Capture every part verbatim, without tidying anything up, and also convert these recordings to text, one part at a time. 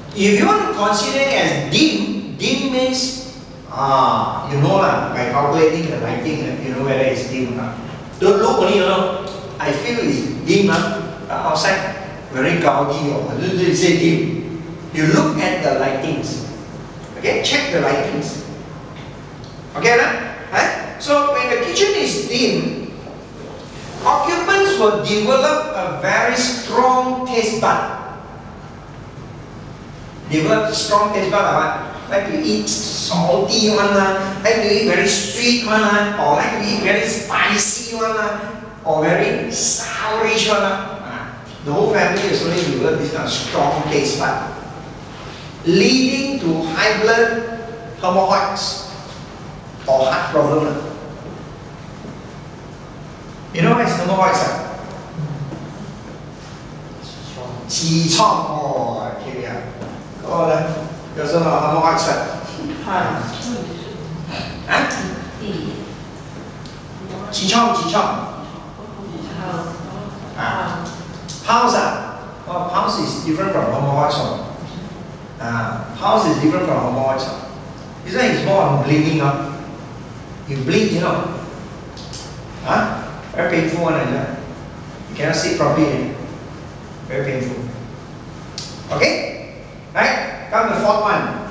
If you want to consider it as dim, dim means, ah, you know lah, by calculating the lighting, you know whether it's dim or not. Don't look only, you know, I feel it's dim, huh? Outside, very gaudy, or you say dim. You look at the lightings. Okay, check the lightings. Okay, right? Huh? So when the kitchen is dim, occupants will develop a very strong taste bud. Develop strong taste bud, what? Like to eat salty one, like to eat very sweet one, or like to eat very spicy one, or very sourish one. The whole family is only develop this kind of strong taste bud, leading to high blood, hemorrhoids, or heart problem. You know what is hemorrhoids? Qi chong. Oh, okay, yeah. Oh, then there's a hemorrhoids. Huh? Qi chong, qi chong. Ah. Pulse, ah. Oh, pulse is different from hemorrhoids. Ah, pulse is different from hemorrhoids. This one is more on bleeding. Huh? You bleed, you know. Huh? Very painful one, uh, you cannot sit properly. Eh? Very painful. Okay? Right? Come to the fourth one.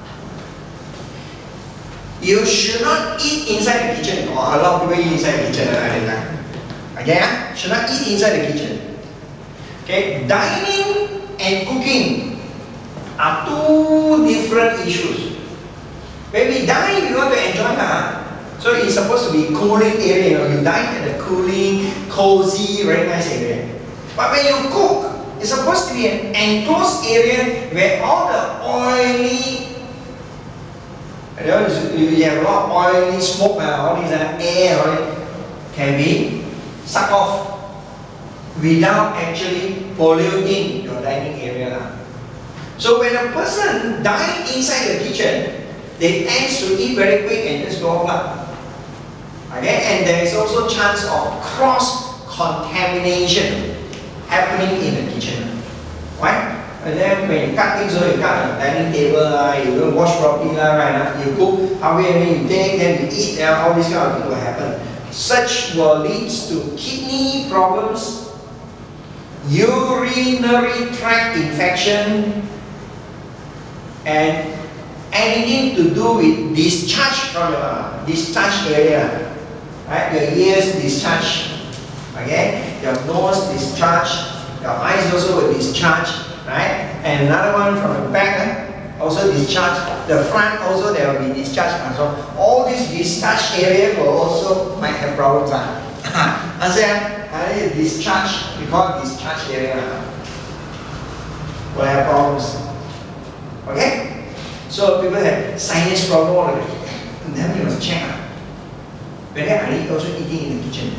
You should not eat inside the kitchen. Oh, a lot of people eat inside the kitchen. Uh, okay? Uh? Should not eat inside the kitchen. Okay? Dining and cooking are two different issues. When we dine, we want to enjoy that. So it's supposed to be cooling area, you know, you dine at a cooling, cozy, very nice area. But when you cook, it's supposed to be an enclosed area where all the oily, you know, you have a lot of oily smoke, uh, all these uh, air right, can be sucked off without actually polluting your dining area. Uh. So when a person dines inside the kitchen, they tend to eat very quick and just go off. Okay, and there is also chance of cross-contamination happening in the kitchen. Right? And then when you cut things, you cut on the dining table, uh, you don't wash properly, right? You cook, halfway you take, then you eat, uh, all these kind of things will happen. Such will lead to kidney problems, urinary tract infection, and anything to do with discharge from your discharge area. Right? Your ears discharge, okay? Your nose discharge, your eyes also will discharge, right? And another one from the back eh? also discharge. The front also there will be discharge. And so all these discharge area will also might have problems. Understand? Uh, discharge, we call it discharge area. Will have problems. Okay? So people have sinus problem, and then you must check. Whether are they also eating in the kitchen?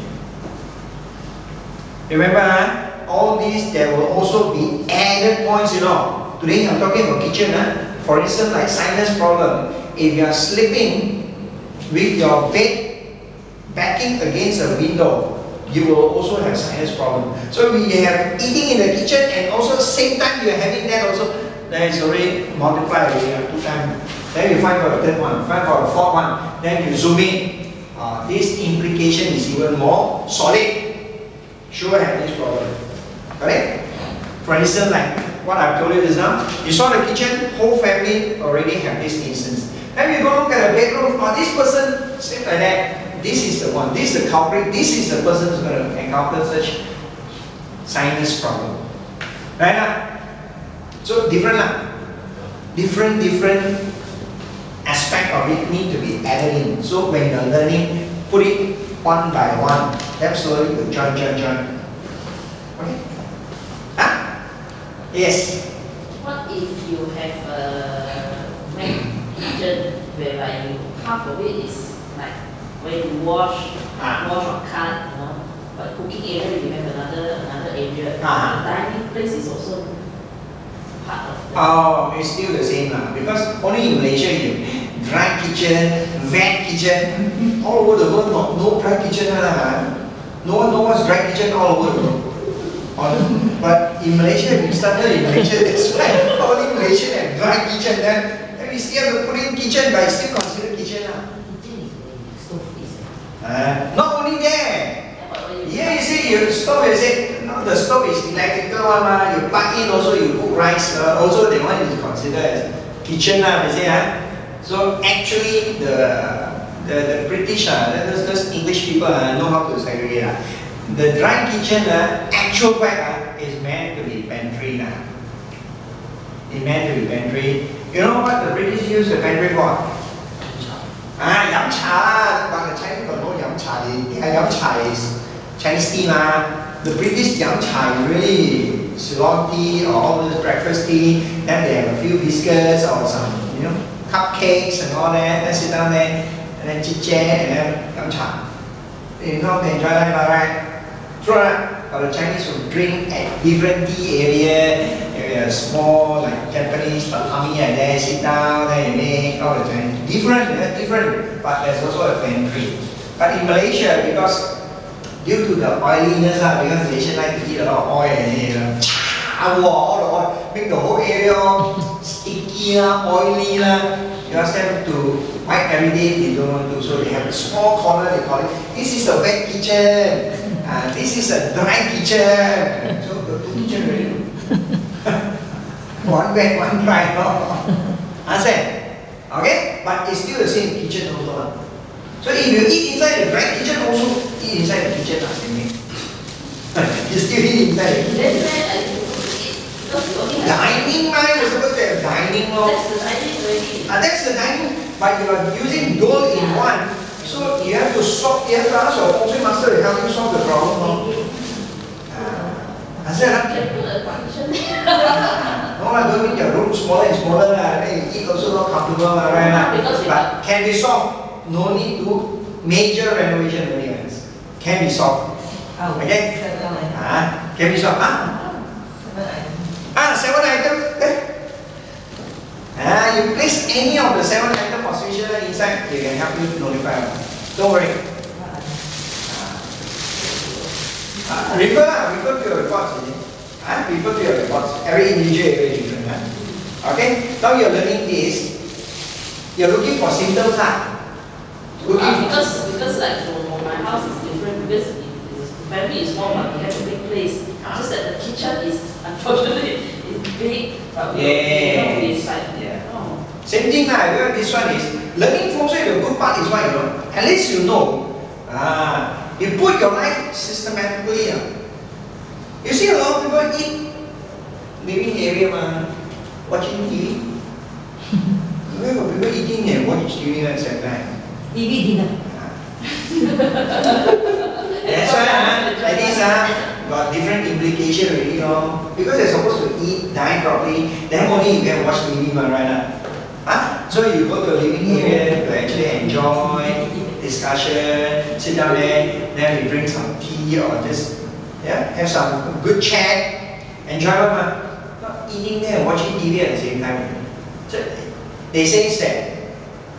Remember, uh, all these there will also be added points, you know. Today I'm talking about kitchen. Uh. For instance, like sinus problem. If you are sleeping with your bed backing against a window, you will also have sinus problem. So we have eating in the kitchen and also at the same time you are having that also, then it's already multiplied already, two times. Then you find for the third one, find for the fourth one, then you zoom in. Uh, this implication is even more solid. Sure have this problem. Correct? For instance, like what I've told you just now, you saw the kitchen, whole family already have this instance. Then you go look at the bedroom, oh, this person sleep like that. This is the one, this is the culprit, this is the person who's going to encounter such sinus problem. Right now? So different lah. Different, different aspect of it need to be added in. So when you're learning, put it one by one. Then slowly you join, join, join. Okay? Huh? Yes? What if you have a kitchen whereby you, half of it is like where you wash, ah. wash or cut, you know, but cooking area you have another another area. Ah. The dining place is also part of the... Oh, it's still the same lah. Because only in Malaysia you dry kitchen, wet kitchen, all over the world no, no dry kitchen lah. No one knows what's dry kitchen all over the world. But But in Malaysia, we started in Malaysia, that's why only Malaysian have dry kitchen. Then, then we still have to put in kitchen, but it's still considered kitchen. Uh. Uh, not only there. Yeah, you see, your stove, you say, no, the stove is electrical one, uh, you plug in also, you cook rice, uh, also the one is considered as kitchen, uh, you see, uh. So actually, the the, the British, uh, those, those English people uh, know how to segregate. Uh. The dry kitchen, uh, actual fact, uh, is meant to be pantry. Uh. It's meant to be pantry. You know what the British use the pantry for? Ah, yum cha, but the Chinese don't know yum cha. They yum cha is Chinese tea lah. The British yum cha is really Ceylon tea or all this breakfast tea. Then they have a few biscuits or some, you know, cupcakes and all that. Then sit down there and then chit chat and then yum cha. You know they enjoy life, right? True, right? But the Chinese will drink at different tea area. A small like Japanese tatami and there, sit down, there you make all the Chinese. Different, yeah, different, but there's also a pantry. But in Malaysia, because due to the oiliness, uh, because Malaysians like to eat a lot of oil and you know, all the oil, make the whole area sticky, oily. You ask them to wipe every day, they don't want to, so they have a small corner, they call it, this is a wet kitchen, uh, this is a dry kitchen. So the two kitchen really. One wet, one dry. Understand? Okay? But it's still the same kitchen also. So if you eat inside the dry kitchen, also eat inside the kitchen. You still eat inside the kitchen. Dining, man. You're supposed to have dining. That's the dining already. Uh, that's the dining. But you are using dual in one. So you have to solve, you have to ask your feng shui master to help you solve the problem. Understand? Can put a partition there. No, I don't mean your room smaller and smaller. Then you eat also not comfortable, right? But can be solved. No need to major renovation only. Can be solved. Okay? Ah, can be solved. Ah, ah seven items. Eh? Ah, you place any of the seven items of switcher inside, they can help you notify. Don't worry. Uh, refer, uh, refer to your reports, uh, refer to your reports. Every individual is very different. Uh. Okay? Now you're learning this. You're looking for symptoms. Uh. Looking uh, because, because like for, for my house is different because it, it's, the family is small but we have a big place. Uh. Just that the kitchen is, unfortunately, is big but we yeah. don't inside. Yeah. Oh. Same thing. Uh, this one is, learning feng shui, the good part is what you know. At least you know. Ah. You put your life systematically. Uh. You see a lot of people eat living area, man, watching T V. Where got people eating and watching T V at the same time? T V dinner. That's why, uh, like this, uh, got different implication already, you know. Because they're supposed to eat, dine properly, then only you can watch T V, man, right now. Huh? So you go to a living area to actually enjoy discussion, sit down there, then we drink some tea or just yeah, have some good chat, enjoy it. Not eating there and watching T V at the same time. So they say that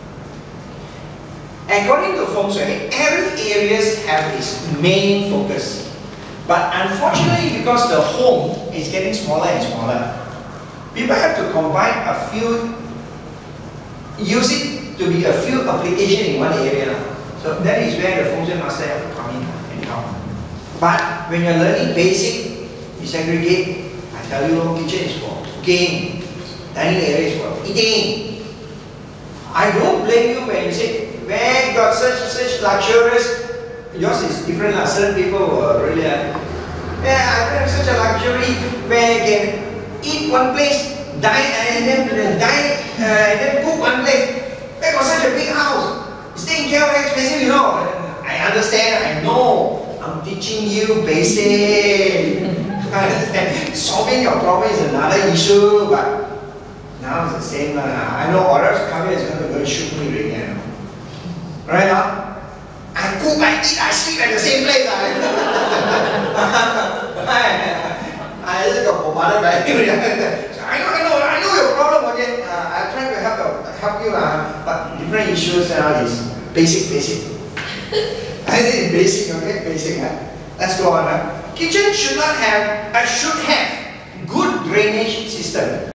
according to Feng Shui, every areas have its main focus. But unfortunately, because the home is getting smaller and smaller, people have to combine a few, use it to be a few application in one area. So that is where the Feng Shui master have to come in and help. But when you're learning basic, you segregate. I tell you, kitchen is for cooking, dining area is for eating. I don't blame you when you say, where got such such luxurious. Yours is different. Uh, certain people were really, uh, yeah, I don't have such a luxury where you can eat one place, dine and then uh, dine uh, and then cook one place. Where got such a big house? Staying care very expensive, you know. I understand, I know. I'm teaching you basic. I understand. Solving your problem is another issue, but now it's the same. Uh, I know or else come here is going to, going to shoot me right now. Right now? I cook, I eat, I sleep at the same place. I just got bombarded by I know, I know, I know your problem again. Uh, I'm trying to help you, help you uh, but different issues now is basic, basic. I think it's basic, okay? Basic. Huh? Let's go on. Huh? Kitchen should not have, uh, should have drainage system.